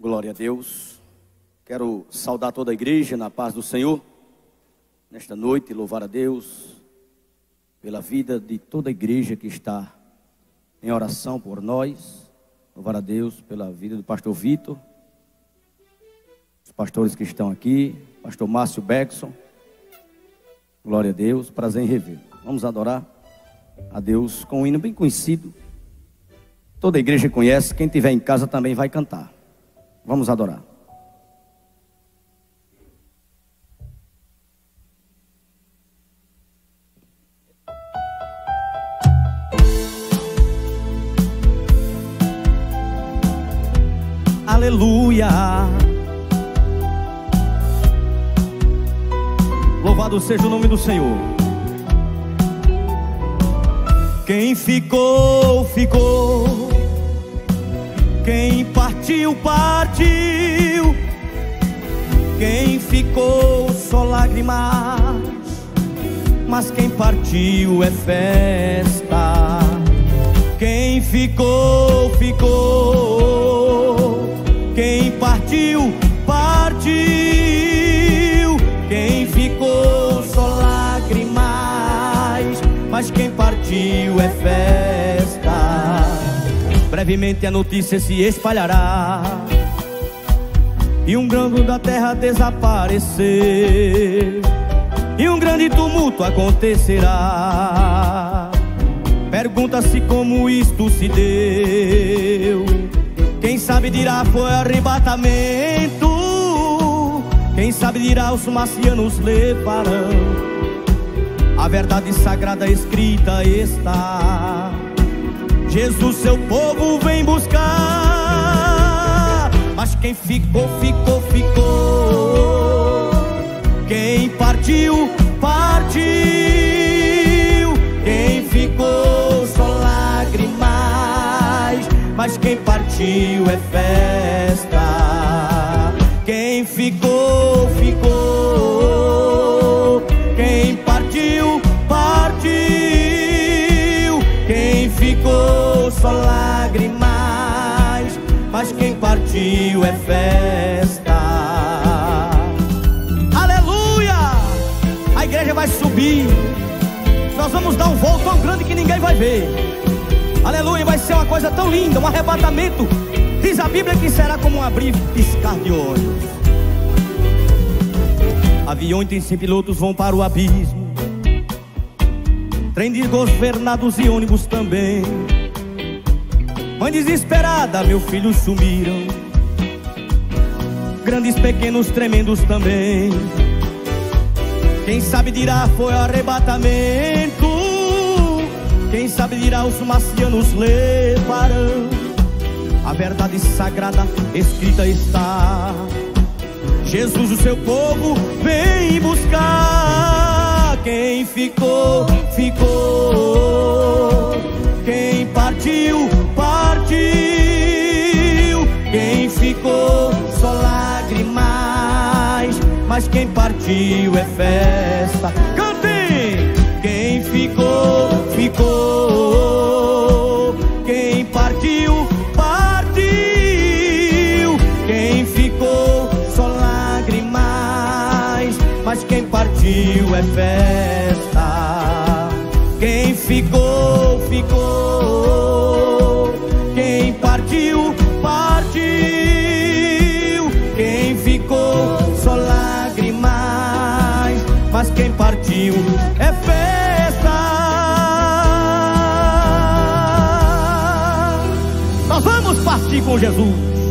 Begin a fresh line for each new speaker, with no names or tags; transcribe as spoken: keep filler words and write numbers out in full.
Glória a Deus. Quero saudar toda a igreja na paz do Senhor nesta noite, louvar a Deus pela vida de toda a igreja que está em oração por nós. Louvar a Deus pela vida do pastor Vitor, os pastores que estão aqui, pastor Márcio Beckson. Glória a Deus, prazer em revê-lo. Vamos adorar a Deus com um hino bem conhecido. Toda a igreja conhece, quem estiver em casa também vai cantar. Vamos adorar. Aleluia. Louvado seja o nome do Senhor. Quem ficou, ficou. Quem partiu, partiu. Quem ficou, só lágrimas. Mas quem partiu é festa. Quem ficou, ficou. Quem partiu, partiu. Quem ficou, só lágrimas. Mas quem partiu é festa. Brevemente a notícia se espalhará e um grão da terra desaparecer, e um grande tumulto acontecerá. Pergunta-se como isto se deu. Quem sabe dirá foi arrebatamento. Quem sabe dirá os marcianos levarão. A verdade sagrada escrita está. Jesus seu povo vem buscar. Mas quem ficou, ficou, ficou. Quem partiu, partiu. Quem ficou, só lágrimas. Mas quem partiu é festa. Quem ficou, ficou. Quem partiu, partiu. Quem ficou, só lágrimas. Mas quem partiu é festa. Aleluia! A igreja vai subir. Nós vamos dar um voo tão grande que ninguém vai ver. Aleluia, vai ser uma coisa tão linda, um arrebatamento. Diz a Bíblia que será como um abrir e piscar de olhos. Aviões sem pilotos vão para o abismo. Trem desgovernados e ônibus também. Mãe desesperada, meu filho sumiram. Grandes, pequenos, tremendos também. Quem sabe dirá foi arrebatamento. Quem sabe dirá os marcianos levarão. A verdade sagrada escrita está. Jesus o seu povo vem buscar. Quem ficou, ficou. Quem partiu, partiu. Quem ficou, só lágrimas. Mas quem partiu é festa. Cantem! Quem ficou, ficou. Quem partiu, partiu. Quem ficou, só lágrimas. Mas quem partiu é festa. Quem ficou, ficou. Quem partiu, partiu. Quem ficou, só lágrimas. Mas quem partiu é festa. Nós vamos partir com Jesus.